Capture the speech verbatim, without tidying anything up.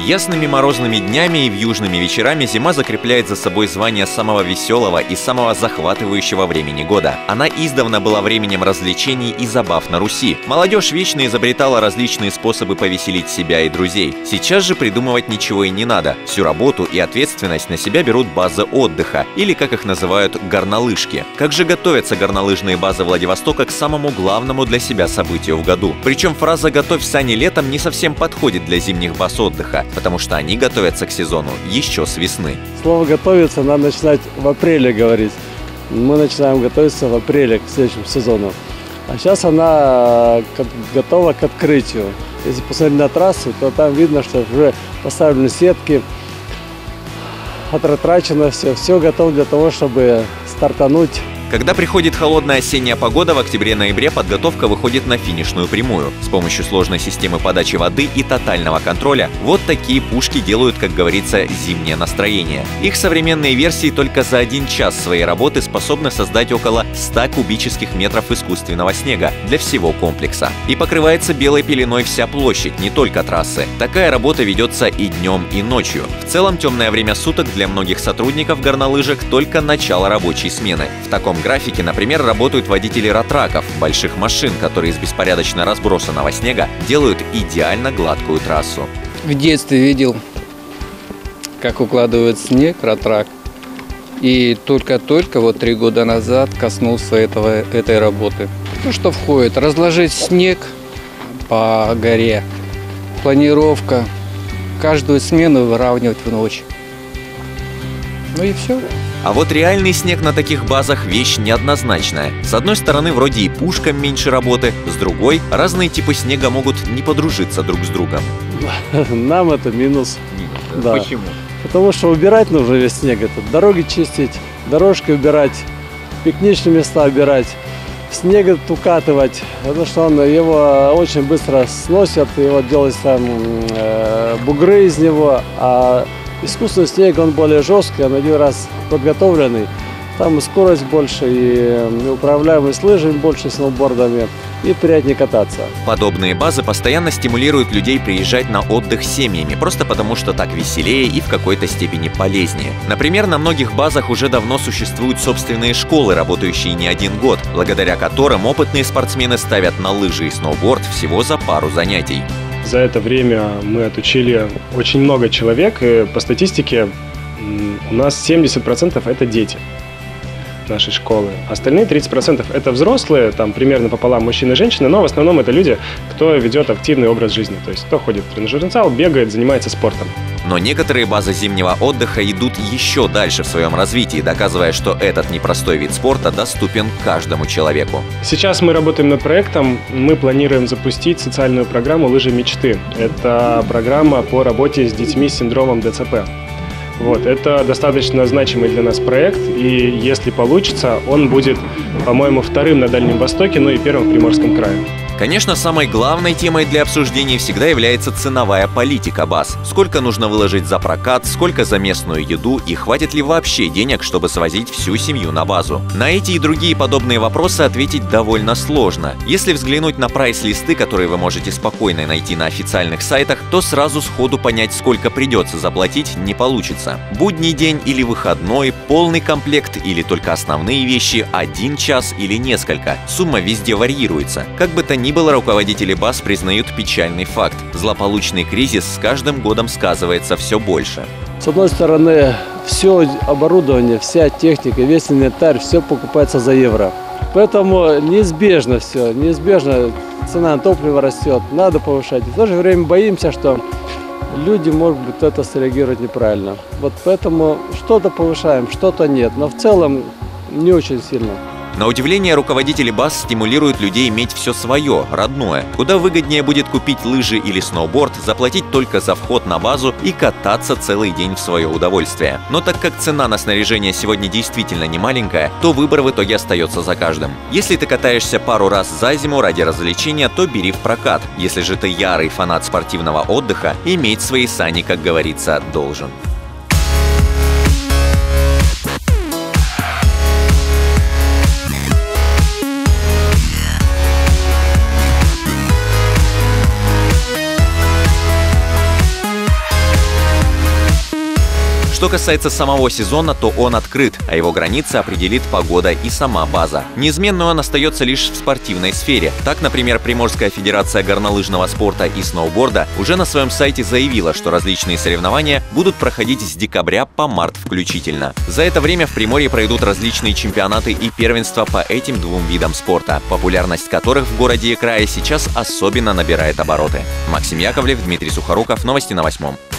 Ясными морозными днями и вьюжными вечерами зима закрепляет за собой звание самого веселого и самого захватывающего времени года. Она издавна была временем развлечений и забав на Руси. Молодежь вечно изобретала различные способы повеселить себя и друзей. Сейчас же придумывать ничего и не надо. Всю работу и ответственность на себя берут базы отдыха, или, как их называют, горнолыжки. Как же готовятся горнолыжные базы Владивостока к самому главному для себя событию в году? Причем фраза «готовь сани летом» не совсем подходит для зимних баз отдыха, потому что они готовятся к сезону еще с весны. Слово «готовиться» надо начинать в апреле говорить. Мы начинаем готовиться в апреле к следующему сезону. А сейчас она готова к открытию. Если посмотреть на трассу, то там видно, что уже поставлены сетки, отратрачено все, все готово для того, чтобы стартануть. Когда приходит холодная осенняя погода, в октябре-ноябре подготовка выходит на финишную прямую. С помощью сложной системы подачи воды и тотального контроля вот такие пушки делают, как говорится, зимнее настроение. Их современные версии только за один час своей работы способны создать около ста кубических метров искусственного снега для всего комплекса. И покрывается белой пеленой вся площадь, не только трассы. Такая работа ведется и днем, и ночью. В целом темное время суток для многих сотрудников горнолыжек только начало рабочей смены. В таком графике, например, работают водители ратраков, больших машин, которые из беспорядочно разбросанного снега делают идеально гладкую трассу. В детстве видел, как укладывают снег ратрак, и только-только вот три года назад коснулся этого, этой работы. Ну что входит? Разложить снег по горе, планировка, каждую смену выравнивать в ночь. Ну и все. А вот реальный снег на таких базах – вещь неоднозначная. С одной стороны, вроде и пушкам меньше работы, с другой – разные типы снега могут не подружиться друг с другом. Нам это минус. Минус, да. Почему? Потому что убирать нужно весь снег. Это дороги чистить, дорожки убирать, пикничные места убирать, снег этот укатывать. Потому что он его очень быстро сносят, его делают там э, бугры из него, а искусственный снег, он более жесткий, он один раз подготовленный. Там и скорость больше, и управляемость лыжами больше, сноубордами, и приятнее кататься. Подобные базы постоянно стимулируют людей приезжать на отдых с семьями, просто потому что так веселее и в какой-то степени полезнее. Например, на многих базах уже давно существуют собственные школы, работающие не один год, благодаря которым опытные спортсмены ставят на лыжи и сноуборд всего за пару занятий. За это время мы отучили очень много человек, и по статистике у нас семьдесят процентов это дети нашей школы. Остальные тридцать процентов это взрослые, там примерно пополам мужчины и женщины, но в основном это люди, кто ведет активный образ жизни, то есть кто ходит в тренажерный зал, бегает, занимается спортом. Но некоторые базы зимнего отдыха идут еще дальше в своем развитии, доказывая, что этот непростой вид спорта доступен каждому человеку. Сейчас мы работаем над проектом, мы планируем запустить социальную программу «Лыжи мечты». Это программа по работе с детьми с синдромом дэ цэ пэ. Вот, это достаточно значимый для нас проект, и если получится, он будет, по-моему, вторым на Дальнем Востоке, но и первым в Приморском крае. Конечно, самой главной темой для обсуждения всегда является ценовая политика баз. Сколько нужно выложить за прокат, сколько за местную еду и хватит ли вообще денег, чтобы свозить всю семью на базу. На эти и другие подобные вопросы ответить довольно сложно. Если взглянуть на прайс-листы, которые вы можете спокойно найти на официальных сайтах, то сразу сходу понять, сколько придется заплатить, не получится. Будний день или выходной, полный комплект или только основные вещи, один час или несколько. Сумма везде варьируется. Как бы то ни было, руководители баз признают печальный факт. Злополучный кризис с каждым годом сказывается все больше. С одной стороны, все оборудование, вся техника, весь инвентарь, все покупается за евро. Поэтому неизбежно все, неизбежно цена на топливо растет, надо повышать. И в то же время боимся, что люди, может быть, это среагируют неправильно. Вот поэтому что-то повышаем, что-то нет, но в целом не очень сильно. На удивление, руководители баз стимулируют людей иметь все свое, родное. Куда выгоднее будет купить лыжи или сноуборд, заплатить только за вход на базу и кататься целый день в свое удовольствие. Но так как цена на снаряжение сегодня действительно не маленькая, то выбор в итоге остается за каждым. Если ты катаешься пару раз за зиму ради развлечения, то бери в прокат. Если же ты ярый фанат спортивного отдыха, иметь свои сани, как говорится, должен. Что касается самого сезона, то он открыт, а его границы определит погода и сама база. Неизменной он остается лишь в спортивной сфере. Так, например, Приморская федерация горнолыжного спорта и сноуборда уже на своем сайте заявила, что различные соревнования будут проходить с декабря по март включительно. За это время в Приморье пройдут различные чемпионаты и первенства по этим двум видам спорта, популярность которых в городе и крае сейчас особенно набирает обороты. Максим Яковлев, Дмитрий Сухоруков. Новости на восьмом.